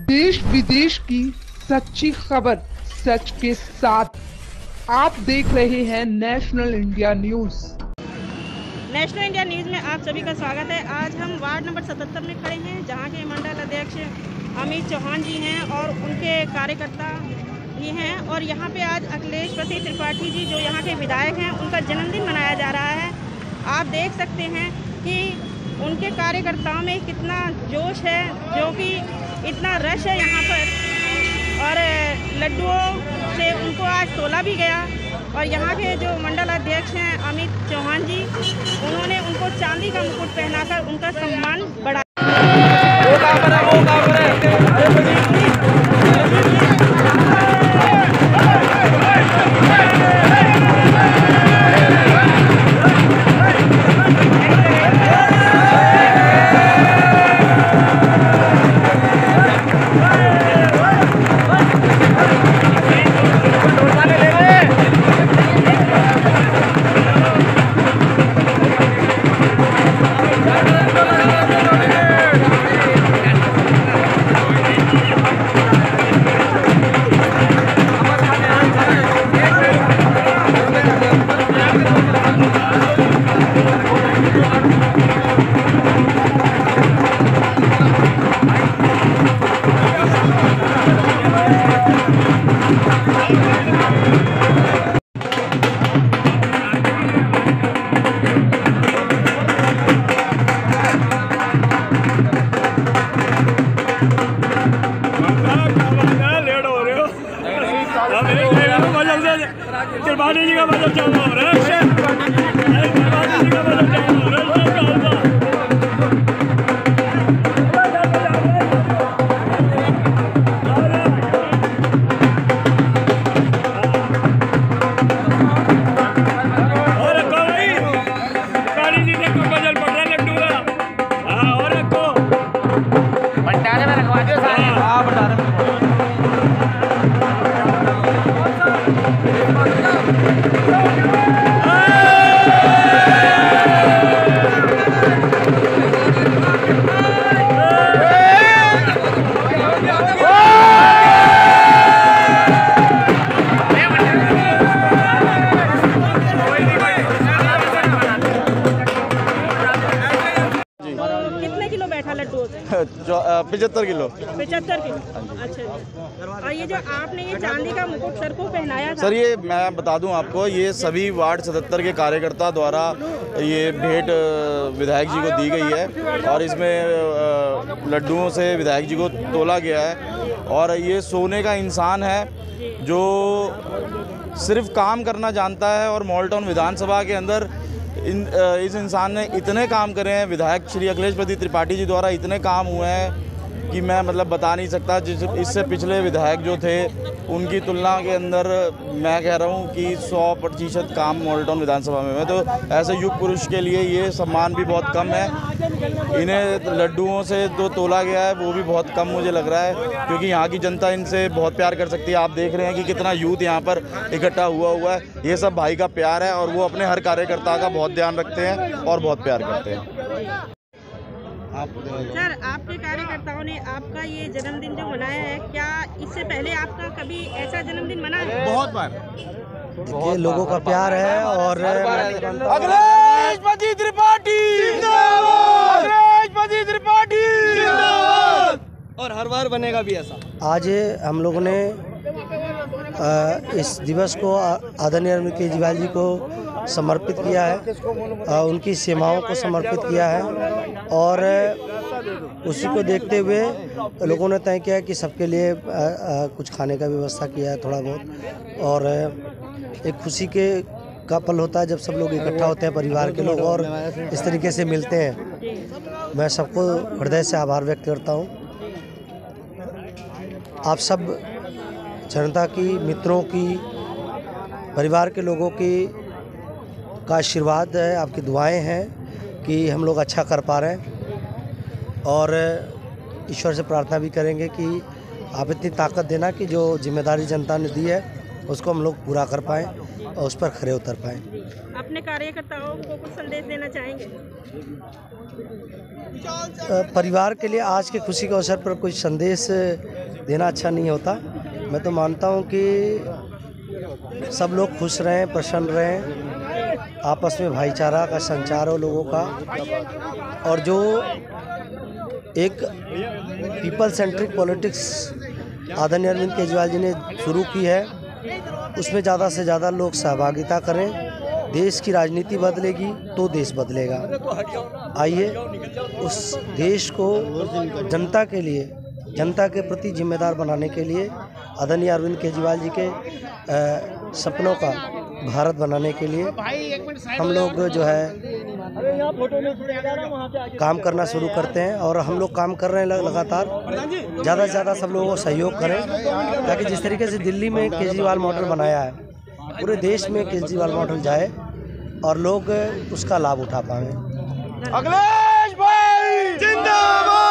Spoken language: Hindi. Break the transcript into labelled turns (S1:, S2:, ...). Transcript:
S1: देश विदेश की सच्ची खबर सच के साथ। आप देख रहे हैं national India news.
S2: National India news में आप सभी का स्वागत है। आज हम वार्ड नंबर 77 में खड़े हैं, जहां के मंडल अध्यक्ष अमित चौहान जी हैं और उनके कार्यकर्ता भी हैं। और यहां पे आज अखिलेश पति त्रिपाठी जी, जो यहां के विधायक हैं, उनका जन्मदिन मनाया जा रहा है। आप देख सकते हैं कि उनके कार्यकर्ताओं में कितना जोश है, जो कि इतना रश है यहाँ पर। और लड्डुओं से उनको आज तोला भी गया। और यहाँ के जो मंडल अध्यक्ष हैं अमित चौहान जी, उन्होंने उनको चांदी का मुकुट पहनाकर उनका सम्मान बढ़ाया।
S3: त्रिपाठी जी का मतलब चालू हो रहा है। त्रिपाठी जी का मतलब चालू हो रहा है। और रखो भाई, त्रिपाठी जी ने कोई बजल पड़ रहा है लड्डू का। हाँ, और रखो भंडारे में रखवा दो सारे। हाँ, भंडारे में।
S2: कितने किलो बैठा लड्डू?
S4: 75 किलो।
S2: 75 किलो। अच्छा। और ये जो आपने ये चांदी का मुकुट सर को पहनाया था,
S4: सर, ये मैं बता दूं आपको, ये सभी वार्ड 77 के कार्यकर्ता द्वारा ये भेंट विधायक जी को दी गई है। और इसमें लड्डुओं से विधायक जी को तोला गया है। और ये सोने का इंसान है जो सिर्फ काम करना जानता है। और मॉल टाउन विधानसभा के अंदर इस इंसान ने इतने काम करे हैं, विधायक श्री अखिलेश पति त्रिपाठी जी द्वारा इतने काम हुए हैं कि मैं मतलब बता नहीं सकता। इससे पिछले विधायक जो थे उनकी तुलना के अंदर मैं कह रहा हूँ कि 100% काम मॉल टाउन विधानसभा में है। तो ऐसे युग पुरुष के लिए ये सम्मान भी बहुत कम है। इन्हें लड्डुओं से जो तोला गया है वो भी बहुत कम मुझे लग रहा है, क्योंकि यहाँ की जनता इनसे बहुत प्यार कर सकती है। आप देख रहे हैं कि कितना यूथ यहाँ पर इकट्ठा हुआ है। ये सब भाई का प्यार है और वो अपने हर कार्यकर्ता का बहुत ध्यान रखते हैं और बहुत प्यार करते हैं।
S2: सर, आपके कार्यकर्ताओं ने आपका ये जन्मदिन जो मनाया है, क्या इससे पहले आपका कभी ऐसा जन्मदिन मना है?
S4: बहुत बार।
S5: ये लोगों का प्यार है। और
S4: अखिलेश पति त्रिपाठी जिंदाबाद, अखिलेश पति त्रिपाठी जिंदाबाद। और हर बार बनेगा भी ऐसा।
S5: आज हम लोगों ने इस दिवस को आदरणीय अरविंद केजरीवाल जी को समर्पित किया है, उनकी सेवाओं को समर्पित किया है। और उसी को देखते हुए लोगों ने तय किया कि सबके लिए कुछ खाने का व्यवस्था किया है थोड़ा बहुत। और एक खुशी का पल होता है जब सब लोग इकट्ठा होते हैं, परिवार के लोग, और इस तरीके से मिलते हैं। मैं सबको हृदय से आभार व्यक्त करता हूँ। आप सब जनता की, मित्रों की, परिवार के लोगों की का आशीर्वाद है, आपकी दुआएं हैं कि हम लोग अच्छा कर पा रहे हैं। और ईश्वर से प्रार्थना भी करेंगे कि आप इतनी ताकत देना कि जो जिम्मेदारी जनता ने दी है उसको हम लोग पूरा कर पाएँ और उस पर खरे उतर पाएँ।
S2: अपने कार्यकर्ताओं को कुछ संदेश देना चाहेंगे?
S5: परिवार के लिए आज के खुशी के अवसर पर कोई संदेश देना अच्छा नहीं होता। मैं तो मानता हूँ कि सब लोग खुश रहें, प्रसन्न रहें, आपस में भाईचारा का संचार हो लोगों का, और जो एक पीपल सेंट्रिक पॉलिटिक्स आदरणीय अरविंद केजरीवाल जी ने शुरू की है, उसमें ज़्यादा से ज़्यादा लोग सहभागिता करें। देश की राजनीति बदलेगी तो देश बदलेगा। आइए उस देश को जनता के लिए, जनता के प्रति जिम्मेदार बनाने के लिए आदरणीय अरविंद केजरीवाल जी के सपनों का भारत बनाने के लिए हम लोग जो है काम करना शुरू करते हैं, और हम लोग काम कर रहे हैं लगातार। ज़्यादा से ज़्यादा सब लोगों को सहयोग करें, ताकि जिस तरीके से दिल्ली में केजरीवाल मॉडल बनाया है, पूरे देश में केजरीवाल मॉडल जाए और लोग उसका लाभ उठा पाएं।
S3: अखिलेश भाई जिंदाबाद।